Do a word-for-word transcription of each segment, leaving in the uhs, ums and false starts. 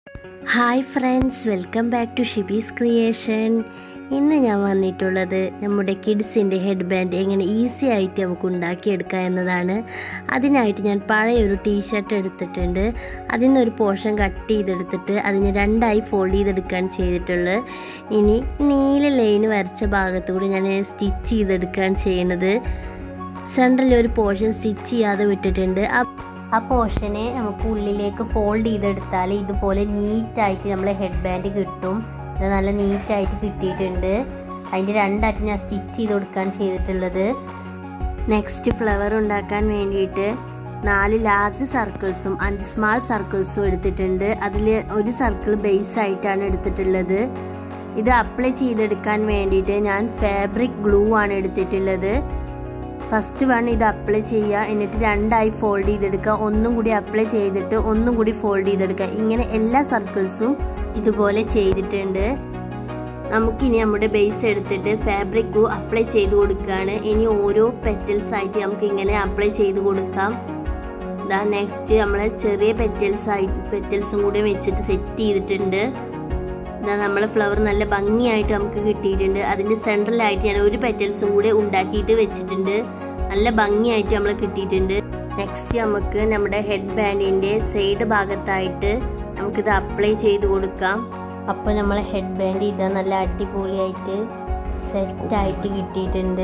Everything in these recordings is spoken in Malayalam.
Hi friends, welcome back to Shibi's creation. ഇന്ന് ഞാൻ വന്നിട്ടുള്ളത് നമ്മുടെ കിഡ്സിൻ്റെ ഹെഡ് ബാൻഡ് എങ്ങനെ ഈസി ആയിട്ട് നമുക്ക് ഉണ്ടാക്കിയെടുക്കാം എന്നതാണ്. അതിനായിട്ട് ഞാൻ പഴയൊരു ടീഷർട്ട് എടുത്തിട്ടുണ്ട്. അതിൽ നിന്നൊരു പോർഷൻ കട്ട് ചെയ്തെടുത്തിട്ട് അതിന് രണ്ടായി ഫോൾഡ് ചെയ്തെടുക്കാൻ ചെയ്തിട്ടുള്ളത്. ഇനി നീല ലൈന് വരച്ച ഭാഗത്തുകൂടി ഞാൻ സ്റ്റിച്ച് ചെയ്തെടുക്കുകയാണ് ചെയ്യുന്നത്. സെൻട്രലിൽ ഒരു പോർഷൻ സ്റ്റിച്ച് ചെയ്യാതെ വിട്ടിട്ടുണ്ട്. ആ പോർഷനെ നമുക്ക് ഉള്ളിലേക്ക് ഫോൾഡ് ചെയ്തെടുത്താൽ ഇതുപോലെ നീറ്റായിട്ട് നമ്മളെ ഹെഡ് ബാൻഡ് കിട്ടും. ഇത് നല്ല നീറ്റായിട്ട് കിട്ടിയിട്ടുണ്ട്. അതിൻ്റെ രണ്ടായിട്ട് ഞാൻ സ്റ്റിച്ച് ചെയ്ത് കൊടുക്കാൻ ചെയ്തിട്ടുള്ളത്. നെക്സ്റ്റ് ഫ്ലവർ ഉണ്ടാക്കാൻ വേണ്ടിയിട്ട് നാല് ലാർജ് സർക്കിൾസും അഞ്ച് സ്മാൾ സർക്കിൾസും എടുത്തിട്ടുണ്ട്. അതിൽ ഒരു സർക്കിൾ ബേസ് ആയിട്ടാണ് എടുത്തിട്ടുള്ളത്. ഇത് അപ്ലൈ ചെയ്തെടുക്കാൻ വേണ്ടിയിട്ട് ഞാൻ ഫാബ്രിക് ഗ്ലൂ ആണ് എടുത്തിട്ടുള്ളത്. ഫസ്റ്റ് വൺ ഇത് അപ്ലൈ ചെയ്യുക, എന്നിട്ട് രണ്ടായി ഫോൾഡ് ചെയ്തെടുക്കുക, ഒന്നും കൂടി അപ്ലൈ ചെയ്തിട്ട് ഒന്നും കൂടി ഫോൾഡ് ചെയ്തെടുക്കുക. ഇങ്ങനെ എല്ലാ സർക്കിൾസും ഇതുപോലെ ചെയ്തിട്ടുണ്ട്. നമുക്കിനി നമ്മുടെ ബേസ് എടുത്തിട്ട് ഫാബ്രിക് ഗ്ലൂ അപ്ലൈ ചെയ്ത് കൊടുക്കുകയാണ്. ഇനി ഓരോ പെറ്റൽസ് ആയിട്ട് നമുക്ക് ഇങ്ങനെ അപ്ലൈ ചെയ്ത് കൊടുക്കാം. ഇതാ നെക്സ്റ്റ് നമ്മളെ ചെറിയ പെറ്റൽസ് ആയിട്ട് പെറ്റൽസും കൂടി വെച്ചിട്ട് സെറ്റ് ചെയ്തിട്ടുണ്ട്. ഇതാ നമ്മളെ ഫ്ലവർ നല്ല ഭംഗിയായിട്ട് നമുക്ക് കിട്ടിയിട്ടുണ്ട്. അതിൻ്റെ സെൻട്രലായിട്ട് ഞാൻ ഒരു പെറ്റൽസും കൂടെ ഉണ്ടാക്കിയിട്ട് വെച്ചിട്ടുണ്ട്. നല്ല ഭംഗിയായിട്ട് നമ്മൾ കിട്ടിയിട്ടുണ്ട്. നെക്സ്റ്റ് നമുക്ക് നമ്മുടെ ഹെഡ് ബാൻഡിൻ്റെ സൈഡ് ഭാഗത്തായിട്ട് നമുക്കിത് അപ്ലൈ ചെയ്ത് കൊടുക്കാം. അപ്പോൾ നമ്മളെ ഹെഡ് ബാൻഡ് ഇതാ നല്ല അടിപൊളിയായിട്ട് സെറ്റായിട്ട് കിട്ടിയിട്ടുണ്ട്.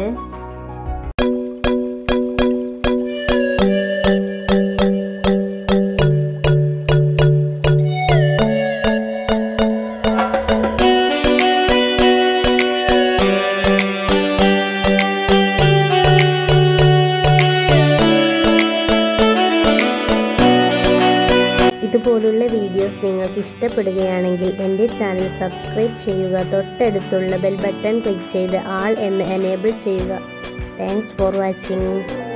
ഇതുപോലുള്ള വീഡിയോസ് നിങ്ങൾക്ക് ഇഷ്ടപ്പെടുകയാണെങ്കിൽ എൻ്റെ ചാനൽ സബ്സ്ക്രൈബ് ചെയ്യുക. തൊട്ടടുത്തുള്ള ബെൽ ബട്ടൺ ക്ലിക്ക് ചെയ്ത് ആൾ എന്ന് എനേബിൾ ചെയ്യുക. Thanks for watching.